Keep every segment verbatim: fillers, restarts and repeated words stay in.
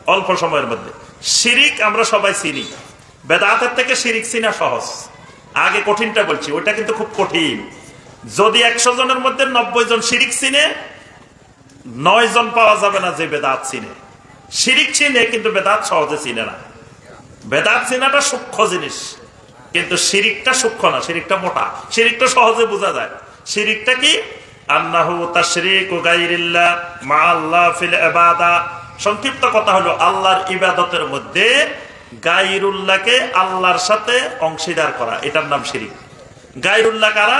অল্প সময়ের মধ্যে। শিরিক আমরা সবাই চিনি, বেদাতের থেকে শিরিক চিনা সহজ। আগে কঠিনটা বলছি, ওইটা কিন্তু খুব কঠিন। যদি একশো জনের মধ্যে নব্বই জন শিরিক চিনে, নয় জন পাওয়া যাবে না যে বেদাত চিনে। শিরিক চিনে কিন্তু বেদাত সহজে চিনে না। বেদাত চিনাটা সূক্ষ্ম জিনিস, কিন্তু শিরিকটা সূক্ষ্ম না, শিরিকটা মোটা। শিরিকটা সহজে বোঝা যায়। শিরিকটা কি? আন্নাহু তাশরিকু গায়রিল্লাহ মা আল্লাহ ফিল ইবাদা। সংক্ষিপ্ত কথা হলো আল্লাহর ইবাদতের মধ্যে গায়রুল্লাহকে আল্লাহর সাথে অংশীদার করা, এটার নাম শিরিক। গায়রুল্লাহ কারা?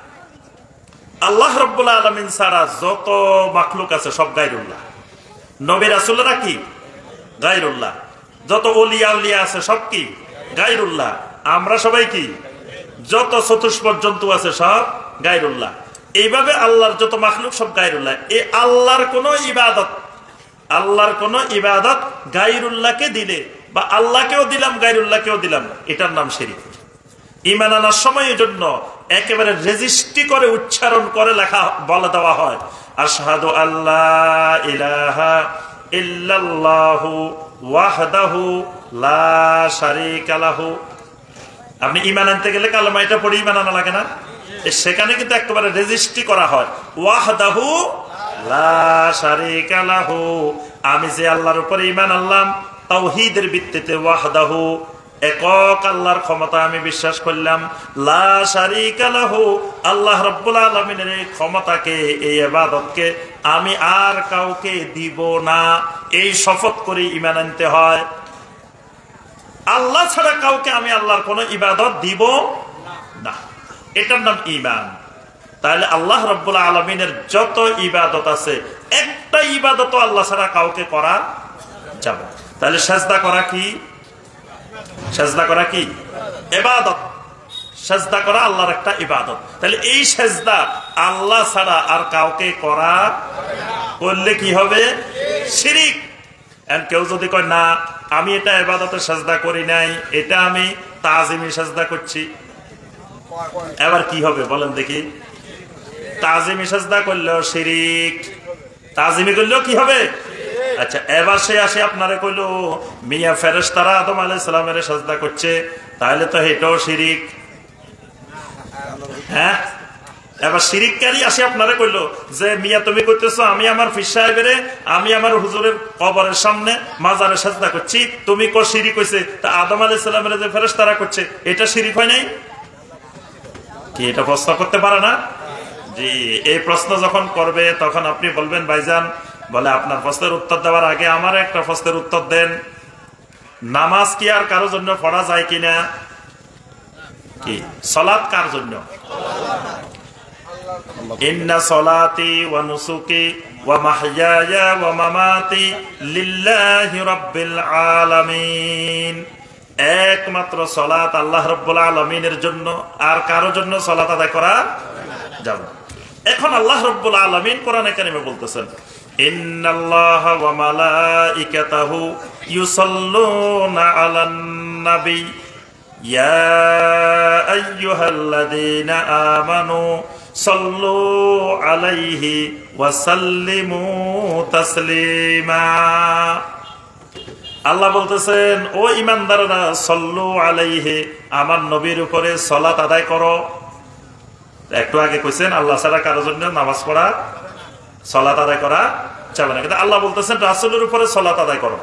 আল্লাহ রাব্বুল আলামিন ছাড়া যত মাখলুক আছে সব গায়রুল্লাহ। নবী রাসূলরা কি? গায়রুল্লাহ। যত ওলিয়া উলিয়া আছে সব কি? গায়রুল্লাহ। আমরা সবাই কি? যত চতুষ্পদ জন্তু আছে সব গায়রুল্লাহ। এইভাবে আল্লাহর যত মাখলুক সব গায়রুল্লাহ। এই আল্লাহর কোন ইবাদত, আল্লাহর কোন ইবাদত গায়রুল্লাহকে দিলে, বা আল্লাহকেও দিলাম গায়রুল্লাহকেও দিলাম, এটার নাম শিরিক। ঈমান আনার সময়ের জন্য একেবারে রেজিস্ট্রি করে উচ্চারণ করে লেখা বলে দেওয়া হয়, আশহাদু আল্লা ইলাহা ইল্লাল্লাহু ওয়াহদাহু লা শারীকা লাহু। আপনি ঈমান আনতে গেলে কালেমা এটা পড়ে ঈমান আনা লাগে না? সেখানে কিন্তু একেবারে রেজিস্ট্রি করা হয়, ওয়াহদাহু লা শারীকা লাহু। আমি যে আল্লাহর উপরে ঈমান আনলাম তাওহীদের ভিত্তিতে, ওয়াহদাহু একক আল্লাহর ক্ষমতা আমি বিশ্বাস করলাম, লা শারীকা লাহু আল্লাহ রাব্বুল আলামিনের এই ক্ষমতাকে, এই ইবাদতকে আমি আর কাউকে দিব না, এই শপথ করে ঈমান আনতে হয়। আল্লাহ ছাড়া কাউকে আমি আল্লাহর কোন ইবাদত দিব না, এটার নাম ঈমান। তাহলে আল্লাহ রাব্বুল আলামিনের যত ইবাদত আছে, একটা ইবাদত আল্লাহ ছাড়া কাউকে করা যাবে। তাহলে সাজদা করা কি? সাজদা করা কি? ইবাদত। সাজদা করা আল্লাহর একটা ইবাদত। তাহলে এই সাজদা আল্লাহ ছাড়া আর কাউকে করা, করলে কি হবে? শিরিক। এন্ড কেউ যদি কয় না আমি এটা ইবাদতের সাজদা করি নাই, এটা আমি তাজিমি সাজদা করছি, এবার কি হবে বলেন দেখি? তাজিমি সাজদা করলেও শিরিক, তাজিমি করলেও কি হবে? আচ্ছা, এবার সে আসে আপনারে কইলো মিয়া ফেরেশতারা আদম আলাইহিস সালামের সাজদা করছে, তাহলে তো এটাও শিরিক। হ্যাঁ, এবার শিরিককারী আসে আপনারে কইলো যে মিয়া তুমি কইতেছো আমি আমার পীর সাহেবের, আমি আমার হুজুরের কবরের সামনে মাজারে সাজদা করছি, তুমি কো শিরিক হইছে, তা আদম আলাইহিস সালামের যে ফেরেশতারা করছে এটা শিরিক হয় নাই? কি এটা প্রশ্ন করতে পারে না? জি, এই প্রশ্ন যখন করবে তখন আপনি বলবেন ভাইজান, বলে আপনার প্রশ্নের উত্তর দেওয়ার আগে আমার একটা প্রশ্নের উত্তর দেন, নামাজ কি আর কারোর জন্য পড়া যায় কিনা? কি সালাত কার জন্য? ইন্না সলাতি ওয়া নুসুকি ওয়া মাহইয়ায়া ওয়া মামাতি লিল্লাহি রাব্বিল আলামিন। একমাত্র সালাত আল্লাহ রাব্বুল আলামিনের জন্য, আর কারোর জন্য সালাত আদায় করা যাবে। এখন আল্লাহ রাব্বুল আলামিন কোরআনে কারিমে বলতেছেন, ইন্নাল্লাহা ওয়া মালাইকাতাহু ইউসাল্লুনা আলান নবী ইয়া আইয়ুহাল্লাযীনা আমানু সাল্লু আলাইহি ওয়া সাল্লিমু তাসলিমা। আল্লাহ বলতেছেন, ও ঈমানদাররা, সাল্লু আলাইহি, আমার নবীর উপরে সালাত আদায় করো। একটু আগে কইছেন আল্লাহ ছাড়া কারোর জন্য নামাজ পড়া, সালাত আদায় করা যাবে না, কিন্তু আল্লাহ বলতেছেন রাসূলের উপরে সালাত আদায় করো।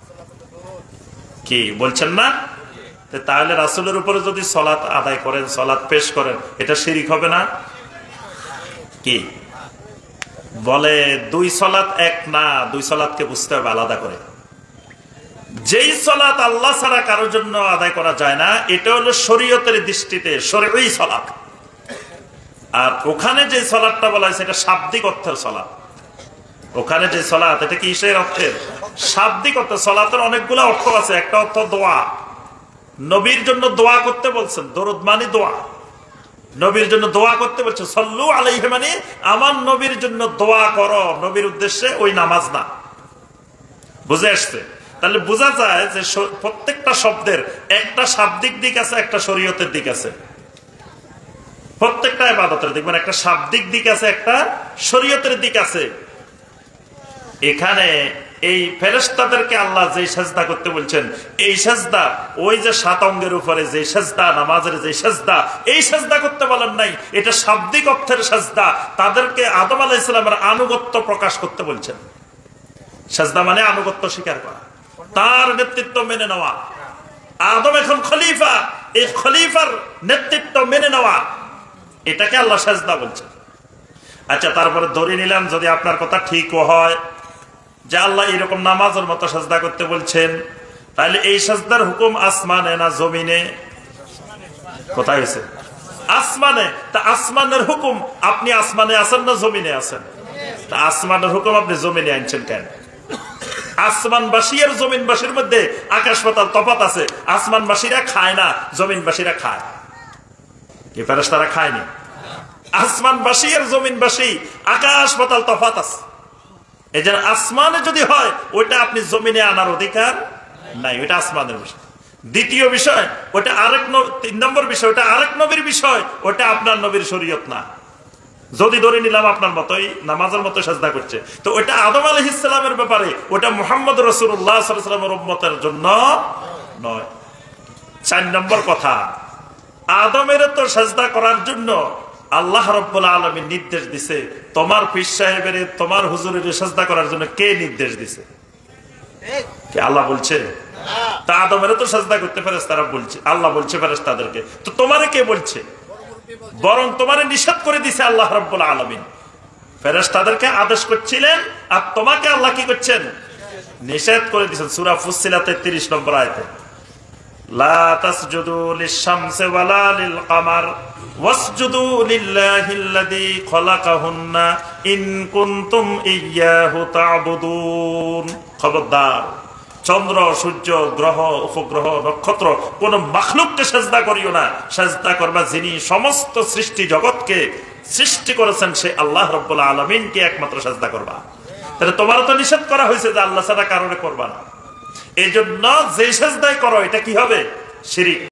কি বলছেন না? তাহলে রাসূলের উপরে যদি সালাত আদায় করেন, সালাত পেশ করেন, এটা শিরিক হবে না? কি বলে দুই সালাত এক না, দুই সালাতকে বুঝতে হবে আলাদা করে। যেই সালাত আল্লাহ ছাড়া কারোর জন্য আদায় করা যায় না, এটা হলো শরীয়তের দৃষ্টিতে শরঈ সালাত। আর ওখানে যে সালাতটা বলা হয় সেটা শাব্দিক অর্থের সালাত। ওখানে যে সালাত, এটা কি কিসের অর্থের? শাব্দিক অর্থ। সালাতের অনেকগুলো অর্থ আছে। একটা অর্থ দোয়া, নবীর জন্য দোয়া করতে বলছেন, দরুদ মানে দোয়া, নবীর জন্য দোয়া করতে বলছে, সাল্লু আলাইহি মানে আমার নবীর জন্য দোয়া করো, নবীর উদ্দেশ্যে, ওই নামাজ না। বুঝে আসছে? তাহলে বোঝা যায় যে প্রত্যেকটা শব্দের একটা শাব্দিক দিক আছে, একটা শরীয়তের দিক আছে। প্রত্যেকটা ইবাদতের দেখবেন একটা শাব্দিক দিক আছে, একটা শরীয়তের দিক আছে। এখানে এই ফেরেশতাদেরকে আল্লাহ যে সাজদা করতে বলছেন, এই সাজদা ওই যে সাত অঙ্গের উপরে যে সাজদা, নামাজের যে সাজদা, এই সাজদা করতে বলেন নাই। এটা শাব্দিক অর্থের সাজদা। তাদেরকে আদম আলাইহিস সালামের আনুগত্য প্রকাশ করতে বলছেন। সাজদা মানে আনুগত্য স্বীকার করা, তার নেতৃত্ব মেনে নেওয়া। আদম এখন খলিফা, এই খলিফার নেতৃত্ব মেনে নেওয়া, এটাকে আল্লাহ সাজদা বলছেন। আচ্ছা, তারপরে ধরে নিলাম যদি আপনার কথা ঠিকও হয় যে আল্লাহ এরকম নামাজের মতো সাজদা করতে বলছেন, তাহলে এই সাজদার হুকুম আসমানে না জমিনে? কোথায় হয়েছে? আসমানে। তা আসমানের হুকুম আপনি আসমানে আছেন না জমিনে আছেন? তা আসমানের হুকুম আপনি জমিনে আনছেন কেন? আসমানবাসী আর জমিনবাসীর মধ্যে আকাশ পাতাল তফাৎ আছে। আসমানবাসীরা খায় না, জমিনবাসীরা খায়। কি ফেরেশতারা খায়নি? আসমানবাসী আর জমিনবাসী আকাশ পাতাল তফাৎ আছে। এই যে আসমানে যদি হয়, ওইটা আপনি জমিনে আনার অধিকার নাই, ওইটা আসমানের বিষয়। দ্বিতীয় বিষয়, ওটা আরেক, তিন নম্বর বিষয়, ওটা আরেক নবীর বিষয়, ওটা আপনার নবীর শরীয়ত না। যদি ধরে নিলাম আপনার মতোই নামাজের মতো সাজদা করছে, তো ওটা আদম আলাইহিস সালামের ব্যাপারে, ওটা মুহাম্মদ রাসূলুল্লাহ সাল্লাল্লাহু আলাইহি ওয়াসাল্লামের উম্মতের জন্য নয়। চার নম্বর কথা, আদমের তো সাজদা করার জন্য আল্লাহ রাব্বুল আলামিন নির্দেশ দিছে। তোমার পীর সাহেবের, তোমার হুজুরের সাজদা করার জন্য কে নির্দেশ দিছে? কি আল্লাহ বলছে? তা আদমের তো সাজদা করতে ফেরেশতারা বলছে, আল্লাহ বলছে ফেরেশতাদেরকে, তো তোমারে কে বলছে? বরং তোমারে নিষেধ করে দিছে আল্লাহ রাব্বুল আলামিন। ফেরেশতাদেরকে আদেশ করছিলেন, আর তোমাকে আল্লাহ কি করছেন? নিষেধ করে দিয়েছেন। সূরা ফুসসিলাতের তেত্রিশ নম্বর আয়াতে, লা তাসজুদু লিশ-শামসি ওয়ালা লিল-কামার ওয়াসজুদু লিল্লাহিল্লাযী খালাকাহুন্না ইন কুনতুম ইয়্যাহু তা'বুদুন। খবরদার, চন্দ্র, সূর্য, গ্রহ, উপগ্রহ, নক্ষত্র, কোন মাখলুককে সাজদা করিও না। সাজদা করবা যিনি সমস্ত সৃষ্টি জগৎকে সৃষ্টি করেছেন, সে আল্লাহ রাব্বুল আলামিনকে একমাত্র সাজদা করবা। তাহলে তোমার তো নিষেধ করা হয়েছে যে আল্লাহ ছাড়া কারণে করবা না। এই জন্য যে সাজদাই করো, এটা কি হবে? শিরক।